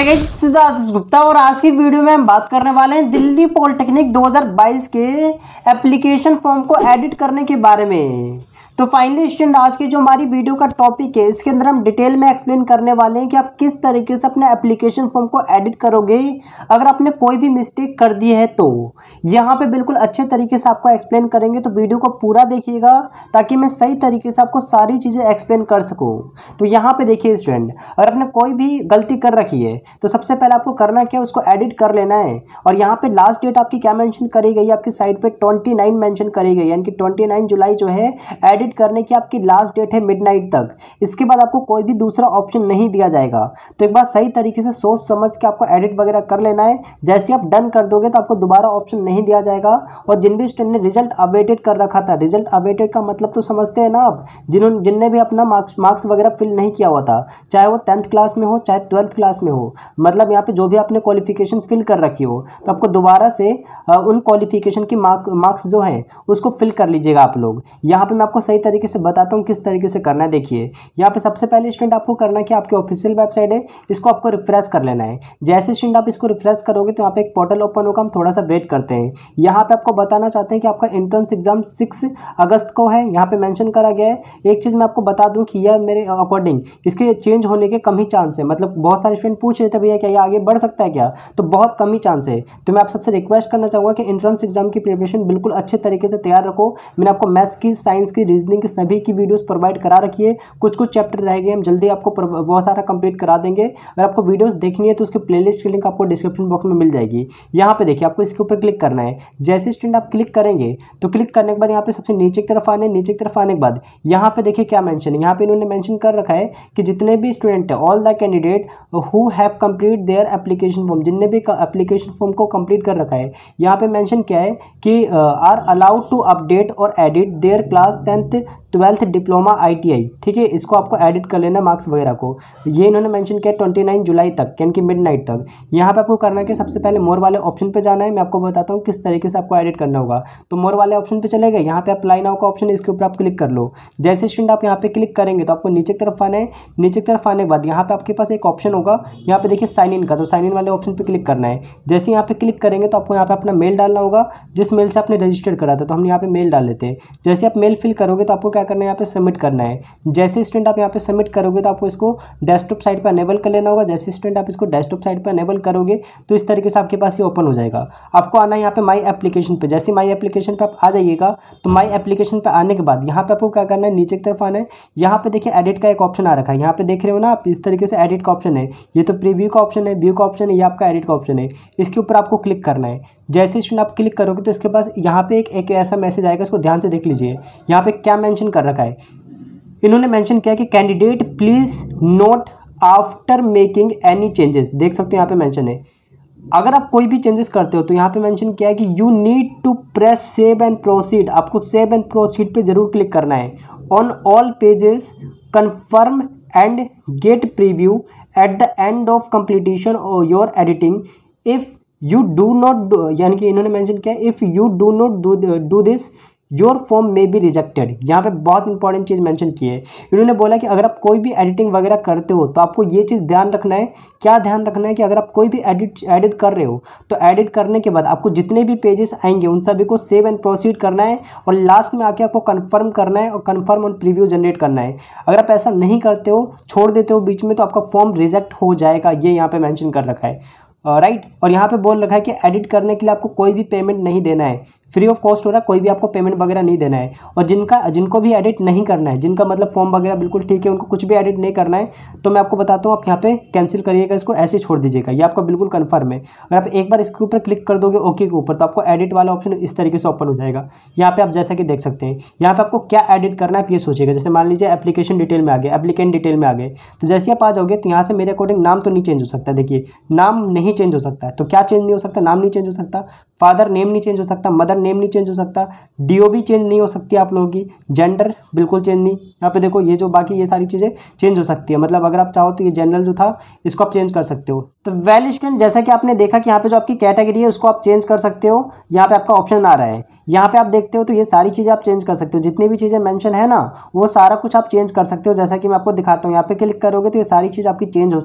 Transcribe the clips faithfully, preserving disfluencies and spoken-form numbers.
मैं सिद्धार्थ गुप्ता और आज की वीडियो में हम बात करने वाले हैं दिल्ली पॉलिटेक्निक दो हज़ार बाईस के एप्लीकेशन फॉर्म को एडिट करने के बारे में। तो फाइनली स्टूडेंट, आज की जो हमारी वीडियो का टॉपिक है इसके अंदर हम डिटेल में एक्सप्लेन करने वाले हैं कि आप किस तरीके से अपने एप्लीकेशन फॉर्म को एडिट करोगे अगर आपने कोई भी मिस्टेक कर दी है। तो यहाँ पे बिल्कुल अच्छे तरीके से आपको एक्सप्लेन करेंगे, तो वीडियो को पूरा देखिएगा ताकि मैं सही तरीके से आपको सारी चीज़ें एक्सप्लेन कर सकूँ। तो यहाँ पे देखिए स्टूडेंट, अगर आपने कोई भी गलती कर रखी है तो सबसे पहले आपको करना क्या है, उसको एडिट कर लेना है। और यहाँ पे लास्ट डेट आपकी क्या मेंशन करी गई है, आपकी साइड पे ट्वेंटी नाइन मेंशन करी गई है, यानी कि ट्वेंटी नाइन जुलाई जो है एडिट करने की आपकी लास्ट डेट है मिडनाइट तक। इसके बाद आपको कोई भी दूसरा ऑप्शन नहीं दिया जाएगा। तो एक बार सही तरीके से सोच समझ के आपको एडिट वगैरह कर लेना है। जैसे आप डन कर दोगे तो आपको दोबारा ऑप्शन नहीं दिया जाएगा। और जिन भी स्टूडेंट ने रिजल्ट अवेटेड कर रखा था, रिजल्ट अवेटेड का मतलब तो समझते हैं ना आप, जिन्होंने जिनने भी अपना मार्क्स मार्क्स वगैरह फिल नहीं किया हुआ था, चाहे वो टेंथ क्लास में हो चाहे ट्वेल्थ क्लास में हो, मतलब यहाँ पे जो भी आपने क्वालिफिकेशन फिल कर रखी हो, तो आपको दोबारा से उन क्वालिफिकेशन की मार्क मार्क्स जो है उसको फिल कर लीजिएगा आप लोग। यहाँ पे मैं आपको सही तरीके से बताता हूँ किस तरीके से करना है। देखिए यहाँ पे सबसे पहले स्टूडेंट आपको करना है कि आपकी ऑफिशियल वेबसाइट है, इसको आपको रिफ्रेश कर लेना है। जैसे स्टूडेंट आप इसको रिफ्रेश करोगे तो यहाँ पे एक पोर्टल ओपन होगा। हम थोड़ा सा वेट करते हैं। यहाँ पे आपको बताना चाहते हैं कि आपका एंट्रेंस एग्जाम सिक्स अगस्त को है, यहाँ पे मेंशन करा गया है। एक चीज़ मैं आपको बता दूँ कि यह मेरे अकॉर्डिंग इसके चेंज होने के कम ही चांस है। मतलब बहुत सारे स्टूडेंट पूछ रहे थे भैया क्या ये आगे बढ़ सकता है क्या, तो बहुत कम ही चांस है। तो मैं आप सबसे रिक्वेस्ट करना चाहूँगा कि एंट्रेंस एग्जाम की प्रिपरेशन बिल्कुल अच्छे तरीके से तैयार रखो। मैंने आपको मैथ्स की, साइंस की, रीजनिंग की सभी की वीडियोस प्रोवाइड करा रखी है। कुछ कुछ चैप्टर रह गए, हम जल्दी आपको बहुत सारा कंप्लीट करा देंगे। अगर आपको वीडियोस देखनी है तो उसके प्लेलिस्ट की लिंक आपको डिस्क्रिप्शन बॉक्स में मिल जाएगी। यहाँ पे देखिए आपको इसके ऊपर क्लिक करना है। जैसे स्टूडेंट आप क्लिक करेंगे तो क्लिक करने के बाद यहाँ पे सबसे नीचे की तरफ आने नीचे की तरफ आने के बाद यहाँ पे देखिए क्या मेंशन है। यहाँ पे इन्होंने मेंशन कर रखा है कि जितने भी स्टूडेंट है, all the candidate who have complete their application form, जिनने भी एप्लीकेशन फॉर्म को कंप्लीट कर रखा है, यहाँ पे मेंशन क्या है कि आर अलाउड टू अपडेट और edit their class tenth twelfth diploma ITI. ठीक है, इसको आपको एडिट कर लेना मार्क्स वगैरह को। ये इन्होंने मेंशन किया ट्वेंटी नाइन जुलाई तक, यानी कि मिडनाइट तक। यहाँ पे आपको करना है कि सबसे पहले मोर वाले ऑप्शन पे जाना है। मैं आपको बताता हूँ किस तरीके से आपको एडिट करना होगा। तो मोर वाले ऑप्शन पे चले गए, यहाँ पे अप्लाई नाउ का ऑप्शन है, इसके ऊपर आप क्लिक कर लो। जैसे स्टूडेंट आप यहाँ पे क्लिक करेंगे तो आपको नीचे की तरफ आना है। नीचे की तरफ आने के बाद यहाँ पे आपके पास एक ऑप्शन होगा, यहाँ पे देखिए साइन इन का, तो साइन इन वाले ऑप्शन पे क्लिक करना है। जैसे यहाँ पे क्लिक करेंगे तो आपको यहाँ पे अपना मेल डालना होगा, जिस मेल से आपने रजिस्टर करा था। तो हम यहाँ पे मेल डाल लेते हैं। जैसे आप मेल फिल करोगे तो आपको क्या करना है, यहाँ पे सबमिट करना है। जैसे स्टूडेंट आप यहाँ पे सबमिट करोगे तो आपको इसको डेस्कटॉप साइट पर अनेबल कर लेना होगा। जैसे स्टूडेंट आप इसको डेस्कटॉप साइट पर अनेबल करोगे तो इस तरीके से आपके पास ये ओपन हो जाएगा। आपको आना है यहाँ पे माई एप्लीकेशन पे। जैसे माई एप्लीकेशन पे आप आ जाइएगा तो माई एप्लीकेशन पे आने के बाद यहाँ पे आपको क्या करना है, नीचे की तरफ आना है। यहाँ पे देखिए एडिट का एक ऑप्शन आ रखा है, यहाँ पे देख रहे हो ना आप, इस तरीके से एडिट का ऑप्शन है। ये तो प्रीव्यू का ऑप्शन है, व्यू का ऑप्शन है, ये आपका एडिट का ऑप्शन है। इसके ऊपर आपको क्लिक करना है। जैसे स्टूडेंट आप क्लिक करोगे तो इसके पास यहाँ पे एक एक ऐसा मैसेज आएगा, इसको ध्यान से देख लीजिए। यहाँ पे क्या मेंशन कर रखा है, इन्होंने मेंशन किया कि candidate please note after making any changes. देख सकते हो यहाँ पे मेंशन है, अगर आप कोई भी चेंजेस करते हो तो यहाँ पे मेंशन किया है कि you need to press save and proceed. आपको सेव एंड प्रोसीड पे जरूर क्लिक करना है। On all pages confirm and get preview at the end of completion of your editing. If you do not, यानी कि इन्होंने मेंशन किया if you do not do do this your form may be rejected. यहाँ पे बहुत important चीज़ mention की है। इन्होंने बोला कि अगर आप कोई भी एडिटिंग वगैरह करते हो तो आपको ये चीज़ ध्यान रखना है। क्या ध्यान रखना है कि अगर आप कोई भी एडिट एडिट कर रहे हो तो एडिट करने के बाद आपको जितने भी पेजेस आएंगे उन सभी को सेव एंड प्रोसीड करना है और लास्ट में आके आपको कंफर्म करना है और कंफर्म और प्रीव्यू जनरेट करना है। अगर आप ऐसा नहीं करते हो, छोड़ देते हो बीच में, तो आपका फॉर्म रिजेक्ट हो जाएगा। ये यहाँ पे मेंशन कर रखा है, राइट right? और यहाँ पे बोल रखा है कि एडिट करने के लिए आपको कोई भी पेमेंट नहीं देना है, फ्री ऑफ कॉस्ट हो रहा है, कोई भी आपको पेमेंट वगैरह नहीं देना है। और जिनका जिनको भी एडिट नहीं करना है, जिनका मतलब फॉर्म वगैरह बिल्कुल ठीक है, उनको कुछ भी एडिट नहीं करना है, तो मैं आपको बताता हूँ आप यहाँ पे कैंसिल करिएगा, इसको ऐसे छोड़ दीजिएगा। ये आपका बिल्कुल कन्फर्म है। अगर आप एक बार इसके ऊपर क्लिक कर दोगे ओके के ऊपर, तो आपको एडिट वाला ऑप्शन इस तरीके से ओपन हो जाएगा। यहाँ पे आप जैसा कि देख सकते हैं, यहाँ पे आपको क्या एडिट करना है आप ये सोचिएगा। जैसे मान लीजिए एप्लीकेशन डिटेल में आ गए, एप्लीकेंट डिटेल में आ गए, तो जैसे आप आ जाओगे तो यहाँ से मेरे अकॉर्डिंग नाम तो नहीं चेंज हो सकता। देखिए नाम नहीं चेंज हो सकता है, तो क्या चेंज नहीं हो सकता, नाम नहीं चेंज हो सकता, फादर नेम नहीं चेंज हो सकता, मदर नेम नहीं चेंज हो सकता, डीओबी चेंज नहीं हो सकती आप लोगों की, जेंडर बिल्कुल चेंज नहीं। यहाँ पे देखो ये जो बाकी ये सारी चीज़ें चेंज हो सकती है। मतलब अगर आप चाहो तो ये जनरल जो था इसको आप चेंज कर सकते हो। तो वेल स्टूडेंट, जैसा कि आपने देखा कि यहाँ पे जो आपकी कैटेगरी है उसको आप चेंज कर सकते हो। यहाँ पे आपका ऑप्शन आ रहा है, यहाँ पे आप देखते हो तो ये सारी चीज़ें आप चेंज कर सकते हो। जितनी भी चीज़ें मेंशन है ना वो सारा कुछ आप चेंज कर सकते हो। जैसा कि मैं आपको दिखाता हूँ, यहाँ पे क्लिक करोगे तो ये सारी चीज़ आपकी चेंज हो सकती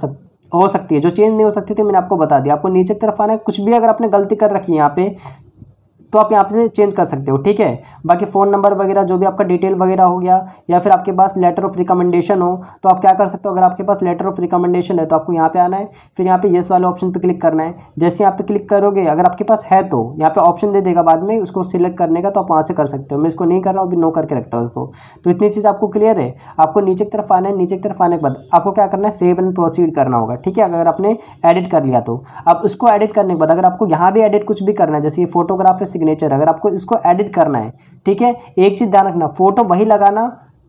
हो सकती है, जो चेंज नहीं हो सकती थी मैंने आपको बता दिया। आपको नीचे की तरफ आना है, कुछ भी अगर आपने गलती कर रखी है यहाँ पे तो आप यहाँ पे से चेंज कर सकते हो, ठीक है। बाकी फ़ोन नंबर वगैरह जो भी आपका डिटेल वगैरह हो गया, या फिर आपके पास लेटर ऑफ रिकमेंडेशन हो तो आप क्या कर सकते हो, अगर आपके पास लेटर ऑफ रिकमेंडेशन है तो आपको यहाँ पे आना है, फिर यहाँ पे येस वाले ऑप्शन पे क्लिक करना है। जैसे यहाँ पे क्लिक करोगे, अगर आपके पास है तो यहाँ पे ऑप्शन दे देगा बाद में उसको सिलेक्ट करने का, तो आप वहाँ से कर सकते हो। मैं इसको नहीं कर रहा हूँ, अभी नो करके रखता हूँ उसको। तो इतनी चीज़ आपको क्लियर है। आपको नीचे की तरफ आना है, नीचे की तरफ आने के बाद आपको क्या करना है, सेव एंड प्रोसीड करना होगा, ठीक है। अगर आपने एडिट कर लिया तो अब उसको एडिट करने के बाद अगर आपको यहाँ भी एडिट कुछ भी करना है, जैसे ये फोटोग्राफ है, सिग्नेचर, अगर आपको इसको एडिट करना है, ठीक है। एक चीज़ ध्यान रखना, फोटो वही लगाना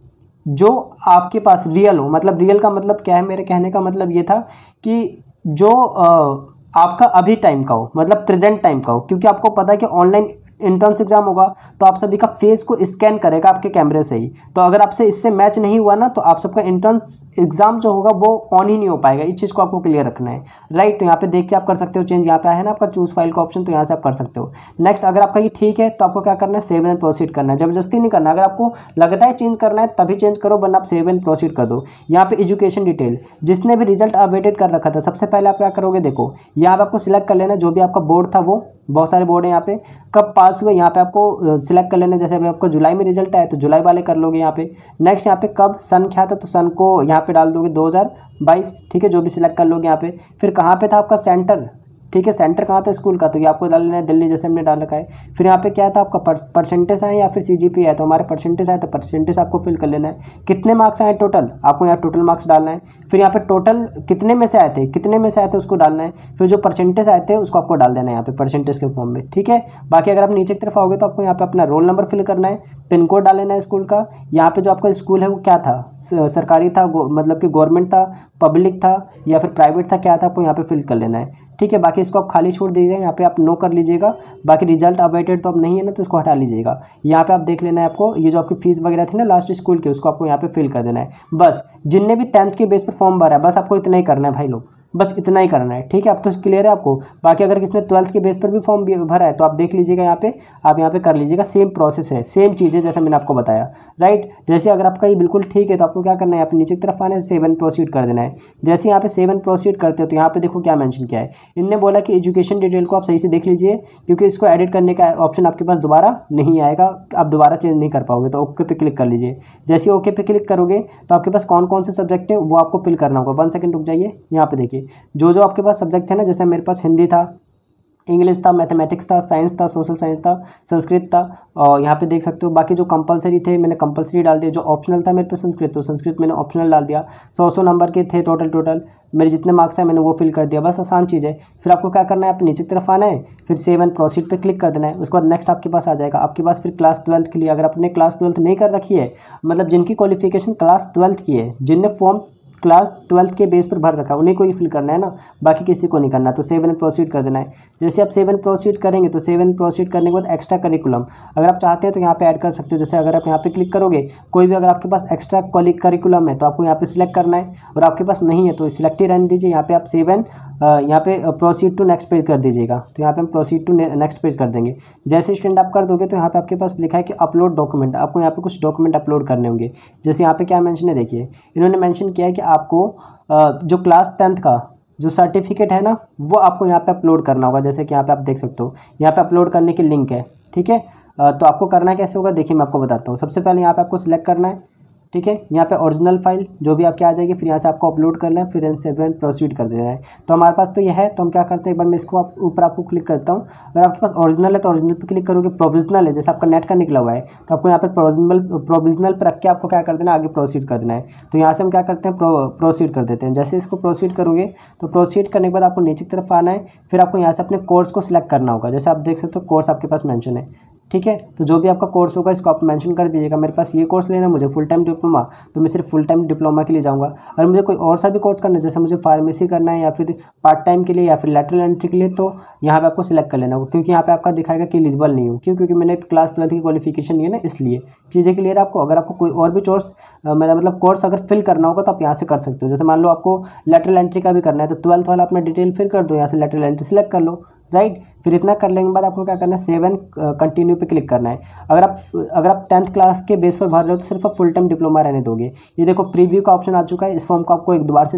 जो आपके पास रियल हो। मतलब रियल का मतलब क्या है, मेरे कहने का मतलब ये था कि जो आ, आपका अभी टाइम का हो, मतलब प्रेजेंट टाइम का हो, क्योंकि आपको पता है कि ऑनलाइन एंट्रेंस एग्जाम होगा तो आप सभी का फेस को स्कैन करेगा आपके कैमरे से ही। तो अगर आपसे इससे मैच नहीं हुआ ना तो आप सबका एंट्रेंस एग्जाम जो होगा वो ऑन ही नहीं हो पाएगा। इस चीज़ को आपको क्लियर रखना है, राइट। तो यहाँ पे देख के आप कर सकते हो चेंज, यहाँ पे है ना आपका चूज फाइल का ऑप्शन, तो यहाँ से आप कर सकते हो। नेक्स्ट, अगर आपका ये ठीक है तो आपको क्या करना है, सेव एंड प्रोसीड करना है। जबरदस्ती नहीं करना, अगर आपको लगता है चेंज करना है तभी चेंज करो, वरना आप सेव एंड प्रोसीड कर दो। यहाँ पे एजुकेशन डिटेल, जिसने भी रिजल्ट अपडेटेड कर रखा था, सबसे पहले आप क्या करोगे, देखो यहाँ पे आपको सिलेक्ट कर लेना जो भी आपका बोर्ड था, वो बहुत सारे बोर्ड है यहाँ पे, कब पास हुए यहाँ पे आपको सिलेक्ट कर लेना। जैसे अभी आपको जुलाई में रिजल्ट आया तो जुलाई वाले कर लोगे यहाँ पे। नेक्स्ट यहाँ पे कब सन क्या था तो सन को यहाँ पे डाल दोगे दो हज़ार बाईस, ठीक है, जो भी सिलेक्ट कर लोगे यहाँ पे। फिर कहाँ पे था आपका सेंटर, ठीक है, सेंटर कहाँ था स्कूल का, तो ये आपको डालना है दिल्ली, जैसे हमने डाल रखा है। फिर यहाँ पे क्या था आपका परसेंटेज आए या फिर सीजीपीए है, तो हमारे परसेंटेज आए तो परसेंटेज आपको फिल कर लेना है। कितने मार्क्स आए टोटल, आपको यहाँ टोटल मार्क्स डालना है। फिर यहाँ पे टोटल कितने में से आए थे, कितने में से आए थे उसको डालना है। फिर जो परसेंटेज आए थे उसको आपको डाल देना है यहाँ पे परसेंटेज के फॉर्म में, ठीक है। बाकी अगर आप नीचे की तरफ आओगे तो आपको यहाँ पे अपना रोल नंबर फिल करना है, पिन कोड डाल लेना है स्कूल का। यहाँ पे जो आपका स्कूल है वो क्या था, सरकारी था, मतलब कि गवर्नमेंट था, पब्लिक था या फिर प्राइवेट था, क्या था, आपको यहाँ पे फिल कर लेना है, ठीक है। बाकी इसको आप खाली छोड़ दीजिएगा, यहाँ पे आप नो कर लीजिएगा। बाकी रिजल्ट अपडेटेड तो अब नहीं है ना, तो इसको हटा लीजिएगा। यहाँ पे आप देख लेना है आपको, ये जो आपकी फीस वगैरह थी ना लास्ट स्कूल की, उसको आपको यहाँ पे फिल कर देना है। बस जिनने भी टेंथ के बेस पर फॉर्म भरा है, बस आपको इतना ही करना है भाई लोग, बस इतना ही करना है, ठीक है। अब तो क्लियर है आपको। बाकी अगर किसने ट्वेल्थ के बेस पर भी फॉर्म भरा है तो आप देख लीजिएगा यहाँ पे, आप यहाँ पे कर लीजिएगा। सेम प्रोसेस है, सेम चीज़ है जैसे मैंने आपको बताया, राइट। जैसे अगर आपका ये बिल्कुल ठीक है तो आपको क्या करना है, यहाँ पे नीचे की तरफ आना है, सेव एंड प्रोसीड कर देना है। जैसे यहाँ पे सेव एंड प्रोसीड करते हो तो यहाँ पे देखो क्या मेंशन किया है, इनने बोला कि एजुकेशन डिटेल को आप सही से देख लीजिए, क्योंकि इसको एडिट करने का ऑप्शन आपके पास दोबारा नहीं आएगा, आप दोबारा चेंज नहीं कर पाओगे। तो ओके पे क्लिक कर लीजिए। जैसे ओके पे क्लिक करोगे तो आपके पास कौन कौन से सब्जेक्ट है वो आपको फिल करना होगा। वन सेकंड रुक जाइए, यहाँ पे देखिए जो जो आपके पास सब्जेक्ट थे ना, जैसे मेरे पास हिंदी था, इंग्लिश था, मैथमेटिक्स था, साइंस था, सोशल साइंस था, संस्कृत था, और यहाँ पे देख सकते हो बाकी जो कंपलसरी थे मैंने कंपलसरी डाल दिया। जो ऑप्शनल था मेरे पे संस्कृत, तो संस्कृत मैंने ऑप्शनल डाल दिया। सौ सौ नंबर के थे टोटल टोटल मेरे जितने मार्क्स हैं मैंने वो फिल कर दिया। बस आसान चीज़ है। फिर आपको क्या करना है, आप नीचे की तरफ आना है, फिर सेव एंड प्रोसीड पे क्लिक कर देना है। उसके बाद नेक्स्ट आपके पास आ जाएगा। आपके पास फिर क्लास ट्वेल्थ के लिए, अगर आपने क्लास ट्वेल्थ नहीं कर रखी है, मतलब जिनकी क्वालिफिकेशन क्लास ट्वेल्थ की है, जिनने फॉर्म क्लास ट्वेल्थ के बेस पर भर रखा है, उन्हीं को ही फिल करना है ना, बाकी किसी को नहीं करना। तो सेव एंड प्रोसीड कर देना है। जैसे आप सेव एंड प्रोसीड करेंगे तो सेव एंड प्रोसीड करने के बाद एक्स्ट्रा करिकुलम अगर आप चाहते हैं तो यहाँ पे ऐड कर सकते हो। जैसे अगर आप यहाँ पे क्लिक करोगे, कोई भी अगर आपके पास एक्स्ट्रा करिकुलम है तो आपको यहाँ पे सिलेक्ट करना है, और आपके पास नहीं है तो सिलेक्ट ही रहने दीजिए। यहाँ पे आप सेव एंड यहाँ पे प्रोसीड टू नेक्स्ट पेज कर दीजिएगा। तो यहाँ पे हम प्रोसीड टू नेक्स्ट पेज कर देंगे। जैसे स्टूडेंट आप कर दोगे तो यहाँ पे आपके पास लिखा है कि अपलोड डॉक्यूमेंट, आपको यहाँ पे कुछ डॉक्यूमेंट अपलोड करने होंगे। जैसे यहाँ पे क्या मेंशन है, देखिए इन्होंने मेंशन किया है कि आपको जो क्लास टेंथ का जो सर्टिफिकेट है ना वो आपको यहाँ पे अपलोड करना होगा। जैसे कि यहाँ पे आप देख सकते हो, यहाँ पे अपलोड करने की लिंक है, ठीक है। तो आपको करना कैसे होगा, देखिए मैं आपको बताता हूँ। सबसे पहले यहाँ पे आपको सिलेक्ट करना है, ठीक है। यहाँ पे ओरिजिनल फाइल जो भी आपके आ जाएगी, फिर यहाँ से आपको अपलोड करना है, फिर सेव एंड प्रोसीड कर देना है। तो हमारे पास तो ये है, तो हम क्या करते हैं, एक बार मैं इसको आप ऊपर आपको क्लिक करता हूँ। अगर आपके पास ओरिजिनल है तो ओरिजिनल पे क्लिक करोगे, प्रोविजनल है जैसे आपका नेट का निकला हुआ है तो आपको यहाँ पे प्रोविजनल प्रोविजनल पर रख के आपको क्या कर देना, आगे प्रोसीड कर देना है। तो यहाँ से हम क्या करते हैं, प्रो प्रोसीड कर देते हैं। जैसे इसको प्रोसीड करोगे तो प्रोसीड करने के बाद आपको नीचे की तरफ आना है, फिर आपको यहाँ से अपने कोर्स को सिलेक्ट करना होगा। जैसे आप देख सकते हो कोर्स आपके पास मेंशन है, ठीक है। तो जो भी आपका कोर्स होगा इसको आप मेंशन कर दीजिएगा। मेरे पास ये कोर्स लेना है मुझे फुल टाइम डिप्लोमा, तो मैं सिर्फ फुल टाइम डिप्लोमा के लिए जाऊंगा। अगर मुझे कोई और सा भी कोर्स करना है, जैसे मुझे फार्मेसी करना है या फिर पार्ट टाइम के लिए या फिर लैटरल एंट्री के लिए, तो यहाँ पे आपको सिलेक्ट कर लेना होगा। क्योंकि यहाँ पे आपका दिखाएगा कि एलिजिबल नहीं हूँ, क्यों, क्योंकि मैंने क्लास ट्वेल्थ की क्वालिफिकेशन नहीं है ना, इसलिए चीज़ें क्लियर है आपको। अगर आपको कोई और भी कोर्स मेरा मतलब कोर्स अगर फिल करना होगा तो आप यहाँ से कर सकते हो। जैसे मान लो आपको लैटरल एंट्री का भी करना है तो ट्वेल्थ वाला अपना डिटेल फिल कर दो, यहाँ से लैटरल एंट्री सिलेक्ट कर लो, राइट। फिर इतना कर लेने के बाद आपको क्या करना है, सेव एंड कंटिन्यू पे क्लिक करना है। अगर आप अगर आप टेंथ क्लास के बेस पर भर रहे हो तो सिर्फ आप फुल टाइम डिप्लोमा रहने दोगे। ये देखो प्रीव्यू का ऑप्शन आ चुका है, इस फॉर्म को आपको एक दोबारा से चेक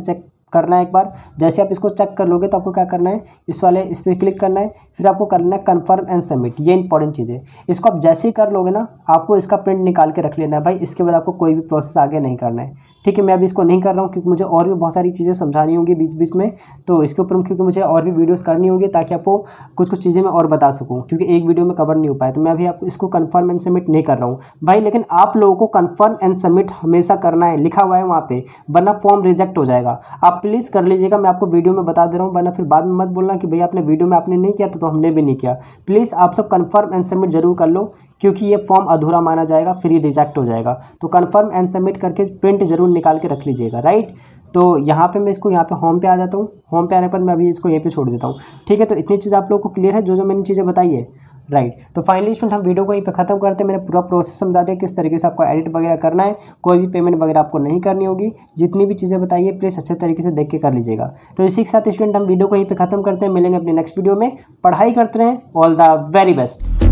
करना है एक बार। जैसे आप इसको चेक कर लोगे तो आपको क्या करना है, इस वाले इस पर क्लिक करना है, फिर आपको करना है कन्फर्म एंड सबमिट। ये इंपॉर्टेंट चीज़ है, इसको आप जैसे ही कर लोगे ना आपको इसका प्रिंट निकाल के रख लेना है भाई। इसके बाद आपको कोई भी प्रोसेस आगे नहीं करना है, ठीक है। मैं अभी इसको नहीं कर रहा हूँ क्योंकि मुझे और भी बहुत सारी चीज़ें समझानी होंगी बीच बीच में, तो इसके ऊपर क्योंकि मुझे और भी वीडियोस करनी होगी ताकि आपको कुछ कुछ चीज़ें मैं और बता सकूँ, क्योंकि एक वीडियो में कवर नहीं हो पाया। तो मैं अभी आपको इसको कन्फर्म एंड सबमिट नहीं कर रहा हूँ भाई, लेकिन आप लोगों को कन्फर्म एंड सबमिट हमेशा करना है, लिखा हुआ है वहाँ पे, वरना फॉर्म रिजेक्ट हो जाएगा। आप प्लीज़ कर लीजिएगा, मैं आपको वीडियो में बता दे रहा हूँ, वरना फिर बाद में मत बोलना कि भैया आपने वीडियो में आपने नहीं किया तो हमने भी नहीं किया। प्लीज़ आप सब कन्फर्म एंड सबमिट जरूर कर लो, क्योंकि ये फॉर्म अधूरा माना जाएगा, फिर ये रिजेक्ट हो जाएगा। तो कन्फर्म एंड सबमिट करके प्रिंट जरूर निकाल के रख लीजिएगा, राइट। तो यहाँ पे मैं इसको यहाँ पे होम पे आ जाता हूँ। होम पे आने के बाद मैं अभी इसको यहीं पे छोड़ देता हूँ, ठीक है। तो इतनी चीज़ आप लोगों को क्लियर है, जो जो मैंने चीज़ें बताई है, राइट। तो फाइनली स्टूडेंट हम वीडियो को यहीं पे खत्म करते हैं। मैंने पूरा प्रोसेस समझा दिया किस तरीके से आपको एडिट वगैरह करना है, कोई भी पेमेंट वगैरह आपको नहीं करनी होगी। जितनी भी चीज़ें बताई है प्लीज़ अच्छे तरीके से देख के कर लीजिएगा। तो इसी के साथ स्टूडेंट हम वीडियो को यहीं पे खत्म करते हैं, मिलेंगे अपने नेक्स्ट वीडियो में। पढ़ाई करते रहें, ऑल द वेरी बेस्ट।